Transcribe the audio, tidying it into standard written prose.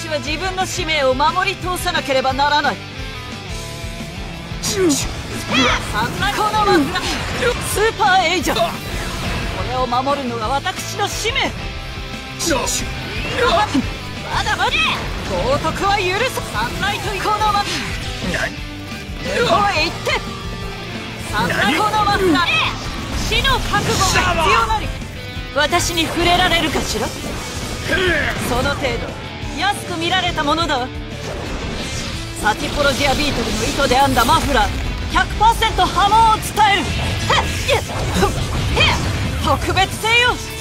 私は自分の使命を守り通さなければならない。サンライトのマフラスーパーエイジャー、これを守るのが私の使命。まだまだ冒涜は許す。サンライトこのマフラ向こうへ行って。サンライトのマフラ死の覚悟が必要なり。私に触れられるかしら。その程度安く見られたものだわ。サティポロジアビートルの糸で編んだマフラー 100% 波紋を伝える。特別性よ。